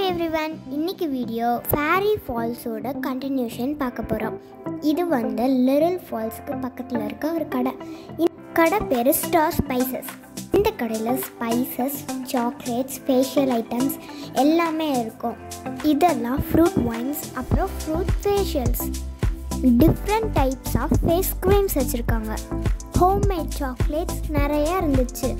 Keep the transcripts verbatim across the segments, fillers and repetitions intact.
everyone, இன்னைக்கு video fairy ஃபால்ஸோட continuation பார்க்க போகிறோம். இது வந்து லிட்டில் ஃபால்ஸ்க்கு பக்கத்தில் இருக்க ஒரு கடை. இந்த கடை பேர் ஸ்டார் ஸ்பைசஸ். இந்த கடையில் ஸ்பைசஸ், சாக்லேட்ஸ், ஃபேஷியல் ஐட்டம்ஸ் எல்லாமே இருக்கும். இதெல்லாம் ஃப்ரூட் வைன்ஸ், அப்புறம் fruit facials, different types of face creams வச்சுருக்காங்க. ஹோம்மேட் சாக்லேட்ஸ் நிறையா இருந்துச்சு.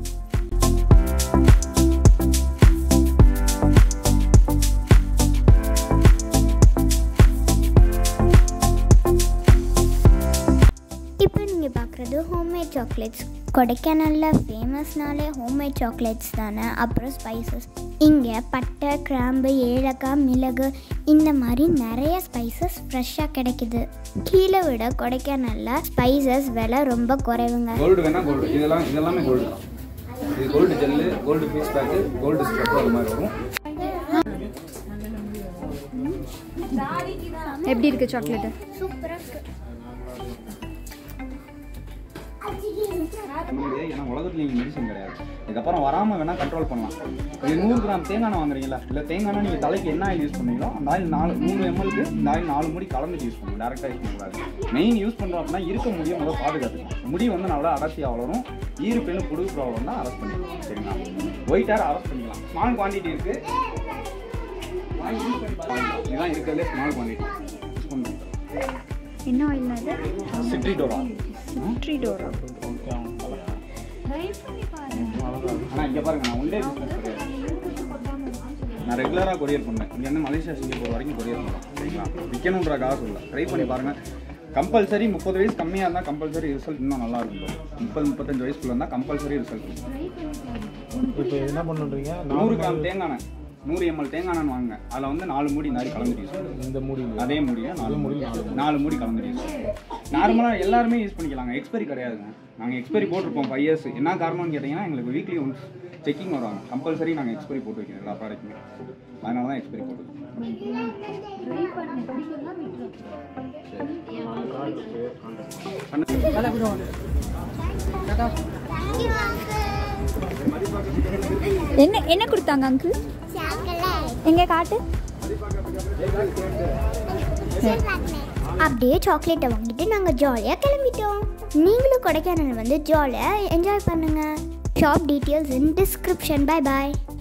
இப்போ நீங்கள் பார்க்குறது ஹோம்மேட் சாக்லேட்ஸ். கொடைக்கானலில் ஃபேமஸ்னாலே ஹோம்மேட் சாக்லேட்ஸ் தானே. அப்புறம் ஸ்பைசஸ், இங்கே பட்டை, கிராம்பு, ஏலக்காய், மிளகு இந்த மாதிரி நிறைய ஸ்பைசஸ் ஃப்ரெஷ்ஷாக கிடைக்குது. கீழே விட கொடைக்கானலில் ஸ்பைசஸ் விலை ரொம்ப குறைவுங்க. கோல்டு வேணா கோல்டு, இதெல்லாம் இதெல்லாமே கோல்டு தான். இது gold gel, gold face pack, gold scrub அது மாதிரி வரும். எப்படி இருக்கு சாக்லேட்? சூப்பராக இருக்குது. ஏன்னா உலகத்தில் நீங்கள் மெடிசன் கிடையாது. இதுக்கப்புறம் வராமல் வேணால் கண்ட்ரோல் பண்ணலாம். இது நூறு கிராம் தேங்காய் வாங்குறீங்களா, இல்லை தேங்காய் நீங்கள் தலைக்கு என்ன ஆயில் யூஸ் பண்ணுறீங்களோ அந்த ஆயில் நாலு நூறு எம்எல்க்கு இந்த ஆயில் நாலு முடி கலந்துட்டு யூஸ் பண்ணணும். டேரெக்டாக யூஸ் பண்ணக்கூடாது. மெயின் யூஸ் பண்ணுறோம் அப்படின்னா இருக்க முடியும் முதல்ல பாதுகாத்துக்கலாம். முடி வந்து நல்லா அடர்த்தியாக வளரும். ஈரு பெண்ணு புடு ப்ராப்ளம் தான் அரெஸ்ட் பண்ணிக்கலாம். சரிங்களா? ஒயிட் ஹேர் அரெஸ்ட் பண்ணிக்கலாம். ஸ்மால் குவான்டிட்டி இருக்குது, இதுதான் இருக்கிறதுலே ஸ்மால் குவான்டிட்டி யூஸ் பண்ணுறோம். என்ன ஆயில்னா இது? சிட்ரிடோரா. சிட்ரிடோரா. ஆனால் இங்கே பாருங்கள், நான் ஒன்றே பிஸ்னஸ் கிடையாது. நான் ரெகுலராக கொரியர் பண்ணேன். இங்கே வந்து மலேசியா, சிங்கப்பூர் வரைக்கும் கொரியர் பண்ணுறேன். சரிங்களா? விற்கணுன்றக்காக சொல்ல ட்ரை பண்ணி பாருங்கள். கம்பல்சரி முப்பது வயசு கம்மியாக இருந்தால் கம்பல்சரி ரிசல்ட் இன்னும் நல்லா இருக்கும். முப்பது முப்பத்தஞ்சு வயசுக்குள்ள இருந்தால் கம்பல்சரி ரிசல்ட் இருக்கும். இப்போ என்ன பண்ணுறீங்க? நூறு கிராம் தேங்காய், நூறு எம்எல் தேங்காய் வாங்க. அதில் வந்து நாலு மூடி நாரி கலந்துட்டு யூஸ் பண்ணுவோம். இந்த மூடி அதே மூடியை நாலு மூடி நாலு மூடி கலந்துட்டு யூஸ் பண்ணுவோம். நார்மலாக எல்லாருமே யூஸ் பண்ணிக்கலாங்க. எக்ஸ்பைரி கிடையாதுங்க. நாங்கள் எக்ஸ்பைரி போட்டிருப்போம் ஃபைவ் இயர்ஸ். என்ன காரணம்னு கேட்டிங்கன்னா எங்களுக்கு வீக்லி ஒன்ஸ் செக்கிங் வருவாங்க. கம்பல்சரி நாங்கள் எக்ஸ்பைரி போட்டு வைக்கிறோம் எல்லா ப்ராடக்ட்டுமே. அதனால தான் எக்ஸ்பைரி போட்டு என்ன என்ன கொடுத்தாங்க அங்கிள்? எங்க காட்டு. அப்படியே சாக்லேட்டை வாங்கிட்டு நாங்கள் ஜாலியாக கிளம்பிட்டோம். நீங்களும் கொடைக்கானல் வந்து ஜாலியாக என்ஜாய் பண்ணுங்கள். Shop details in description. Bye bye.